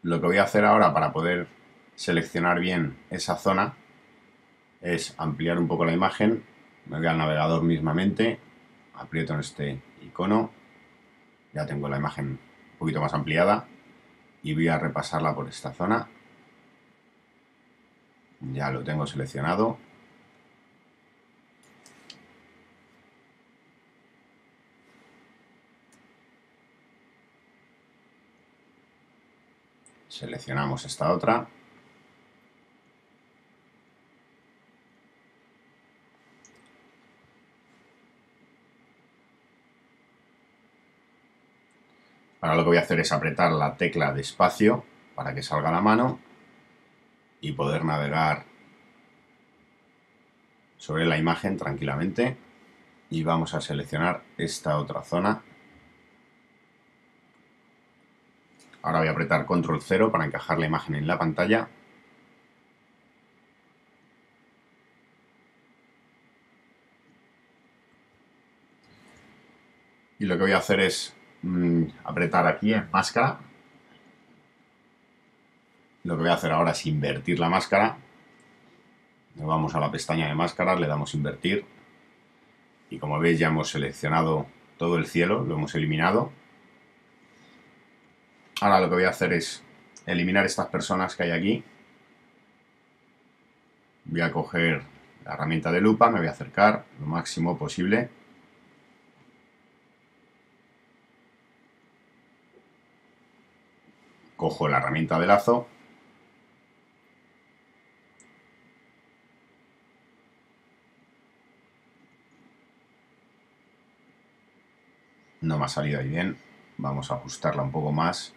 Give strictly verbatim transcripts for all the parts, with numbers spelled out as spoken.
Lo que voy a hacer ahora para poder seleccionar bien esa zona es ampliar un poco la imagen. Me voy al navegador mismamente, aprieto en este icono, ya tengo la imagen un poquito más ampliada y voy a repasarla por esta zona. Ya lo tengo seleccionado. Seleccionamos esta otra. Ahora lo que voy a hacer es apretar la tecla de espacio para que salga la mano y poder navegar sobre la imagen tranquilamente. Y vamos a seleccionar esta otra zona. Ahora voy a apretar control cero para encajar la imagen en la pantalla. Y lo que voy a hacer es mmm, apretar aquí en máscara. Lo que voy a hacer ahora es invertir la máscara. Nos vamos a la pestaña de máscaras, le damos invertir. Y como veis ya hemos seleccionado todo el cielo, lo hemos eliminado. Ahora lo que voy a hacer es eliminar estas personas que hay aquí. Voy a coger la herramienta de lupa, me voy a acercar lo máximo posible. Cojo la herramienta de lazo. No me ha salido ahí bien. Vamos a ajustarla un poco más.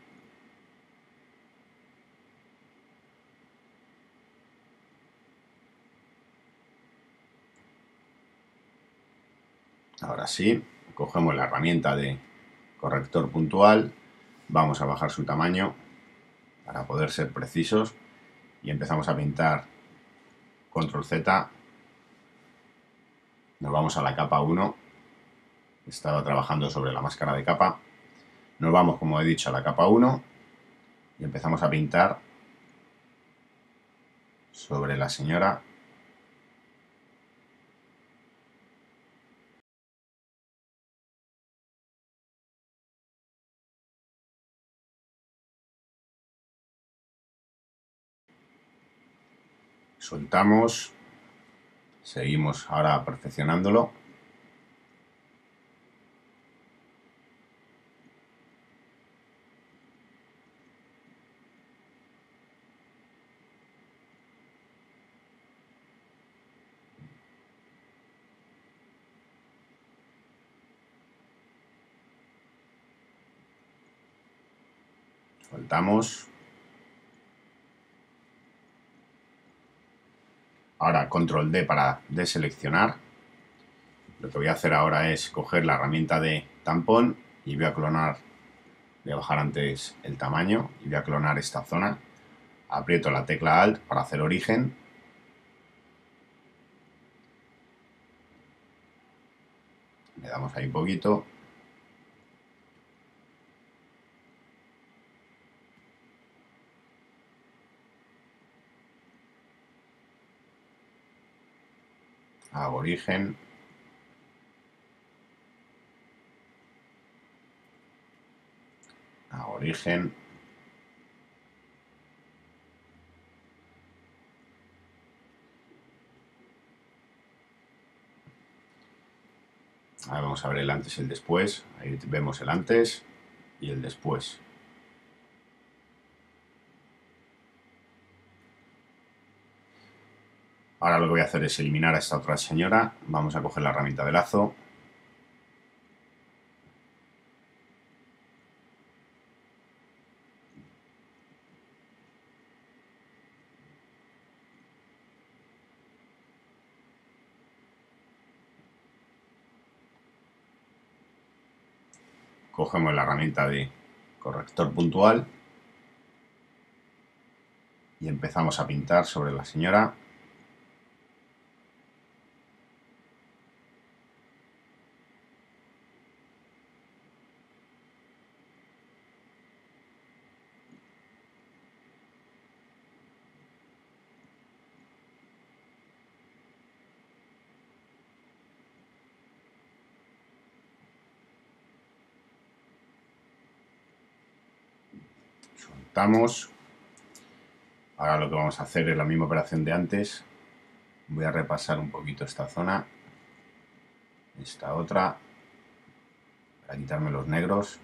Ahora sí, cogemos la herramienta de corrector puntual, vamos a bajar su tamaño para poder ser precisos y empezamos a pintar. Control Z, nos vamos a la capa uno, estaba trabajando sobre la máscara de capa, nos vamos, como he dicho, a la capa uno y empezamos a pintar sobre la señora. Soltamos, seguimos ahora perfeccionándolo. Soltamos. Ahora control D para deseleccionar. Lo que voy a hacer ahora es coger la herramienta de tampón y voy a clonar, voy a bajar antes el tamaño y voy a clonar esta zona. Aprieto la tecla Alt para hacer origen. Le damos ahí un poquito. Hago origen. Hago origen. Ahora vamos a ver el antes y el después. Ahí vemos el antes y el después. Ahora lo que voy a hacer es eliminar a esta otra señora. Vamos a coger la herramienta de lazo. Cogemos la herramienta de corrector puntual y empezamos a pintar sobre la señora. Conectamos. Ahora lo que vamos a hacer es la misma operación de antes. Voy a repasar un poquito esta zona, esta otra, para quitarme los negros.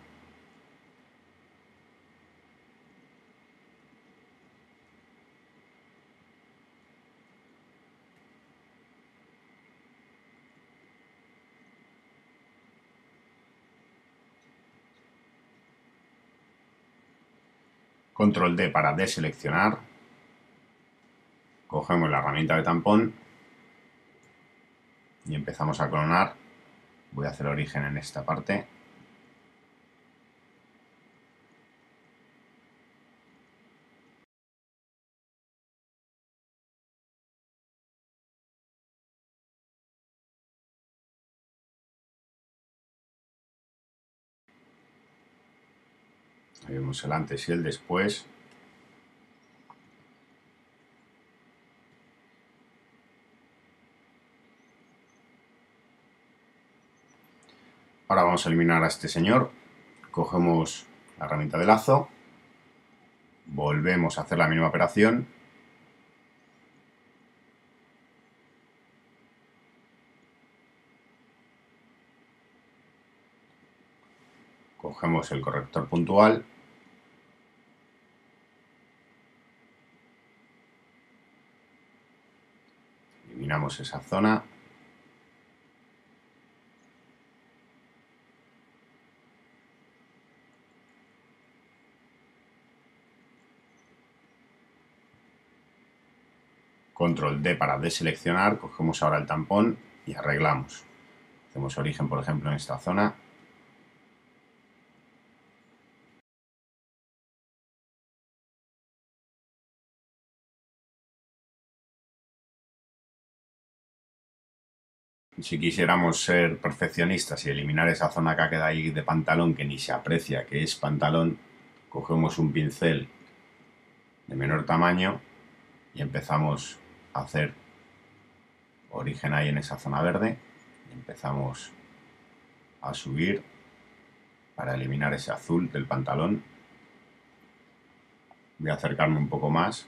Control D para deseleccionar. Cogemos la herramienta de tampón y empezamos a clonar. Voy a hacer origen en esta parte. Ahí vemos el antes y el después. Ahora vamos a eliminar a este señor. Cogemos la herramienta de lazo. Volvemos a hacer la misma operación. Cogemos el corrector puntual. Eliminamos esa zona. Control D para deseleccionar. Cogemos ahora el tampón y arreglamos. Hacemos origen, por ejemplo, en esta zona. Si quisiéramos ser perfeccionistas y eliminar esa zona que ha quedado ahí de pantalón, que ni se aprecia que es pantalón, cogemos un pincel de menor tamaño y empezamos a hacer origen ahí en esa zona verde. Y empezamos a subir para eliminar ese azul del pantalón. Voy a acercarme un poco más.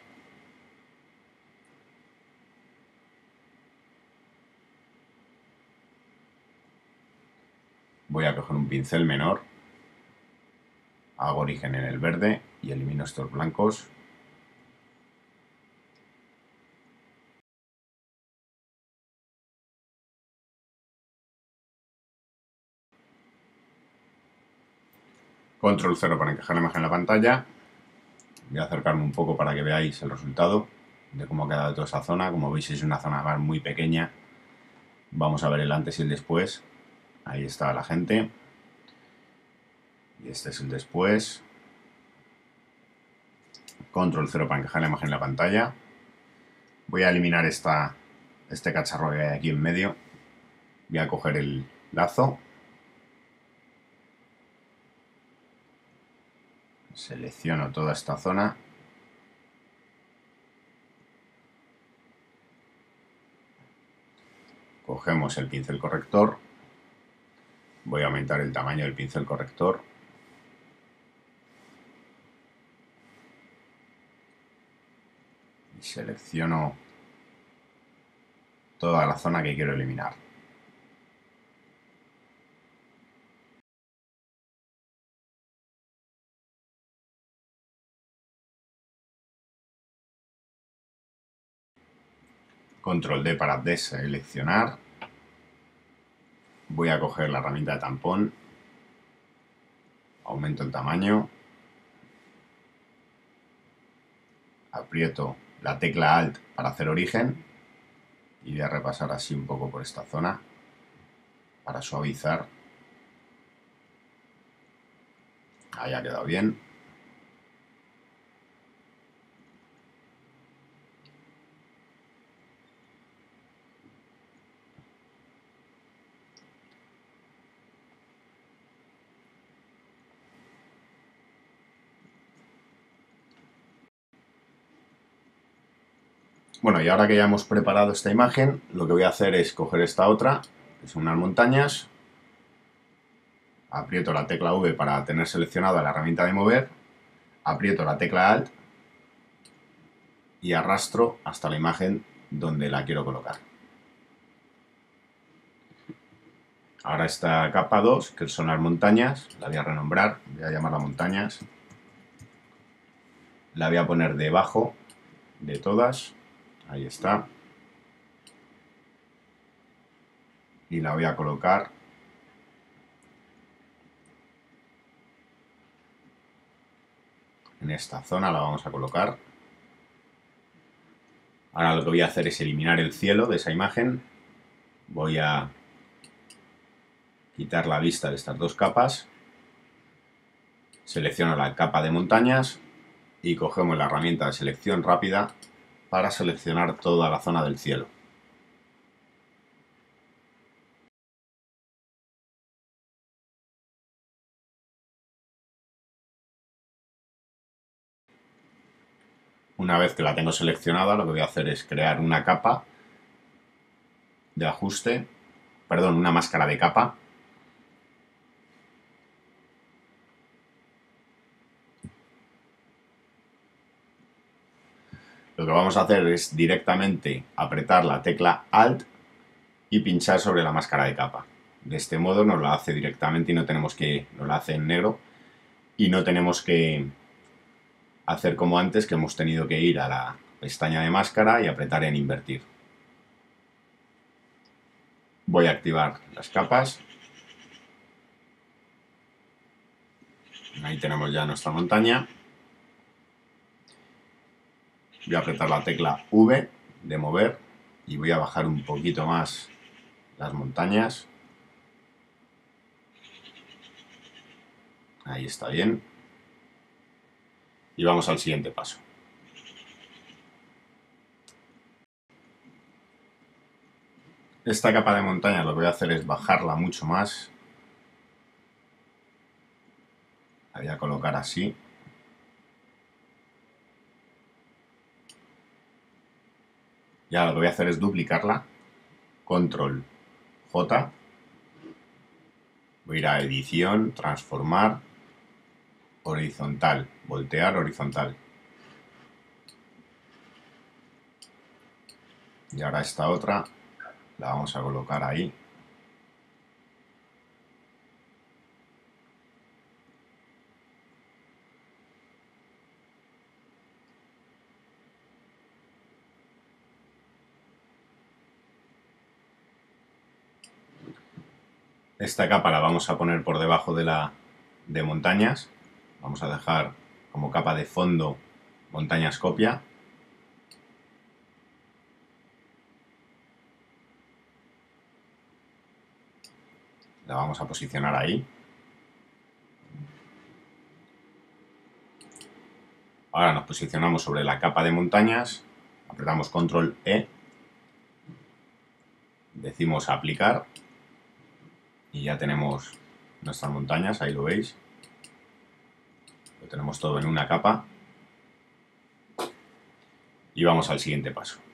Voy a coger un pincel menor, hago origen en el verde y elimino estos blancos. Control cero para encajar la imagen en la pantalla. Voy a acercarme un poco para que veáis el resultado de cómo ha quedado toda esa zona. Como veis, es una zona más muy pequeña. Vamos a ver el antes y el después. Ahí está la gente. Y este es el después. Control cero para encajar la imagen en la pantalla. Voy a eliminar esta, este cacharro que hay aquí en medio. Voy a coger el lazo. Selecciono toda esta zona. Cogemos el pincel corrector. Voy a aumentar el tamaño del pincel corrector. Y selecciono toda la zona que quiero eliminar. Control D para deseleccionar. Voy a coger la herramienta de tampón. Aumento el tamaño. Aprieto la tecla Alt para hacer origen. Y voy a repasar así un poco por esta zona para suavizar. Ahí ha quedado bien. Bueno, y ahora que ya hemos preparado esta imagen, lo que voy a hacer es coger esta otra, que son unas montañas, aprieto la tecla V para tener seleccionada la herramienta de mover, aprieto la tecla Alt y arrastro hasta la imagen donde la quiero colocar. Ahora esta capa dos, que son las montañas, la voy a renombrar, voy a llamarla montañas. La voy a poner debajo de todas, ahí está. Y la voy a colocar en esta zona, la vamos a colocar. Ahora lo que voy a hacer es eliminar el cielo de esa imagen. Voy a quitar la vista de estas dos capas. Selecciono la capa de montañas y cogemos la herramienta de selección rápida para seleccionar toda la zona del cielo. Una vez que la tengo seleccionada, lo que voy a hacer es crear una capa de ajuste, perdón, una máscara de capa. Lo que vamos a hacer es directamente apretar la tecla Alt y pinchar sobre la máscara de capa. De este modo nos la hace directamente y no tenemos que, nos la hace en negro y no tenemos que hacer como antes, que hemos tenido que ir a la pestaña de máscara y apretar en invertir. Voy a activar las capas. Ahí tenemos ya nuestra montaña. Voy a apretar la tecla V de mover y voy a bajar un poquito más las montañas. Ahí está bien. Y vamos al siguiente paso. Esta capa de montaña lo que voy a hacer es bajarla mucho más. La voy a colocar así. Y ahora lo que voy a hacer es duplicarla. Control J. Voy a ir a edición, transformar, horizontal, voltear horizontal. Y ahora esta otra la vamos a colocar ahí. Esta capa la vamos a poner por debajo de la de montañas. Vamos a dejar como capa de fondo montañas copia. La vamos a posicionar ahí. Ahora nos posicionamos sobre la capa de montañas, apretamos control E, decimos aplicar y ya tenemos nuestras montañas, ahí lo veis. Lo tenemos todo en una capa y vamos al siguiente paso.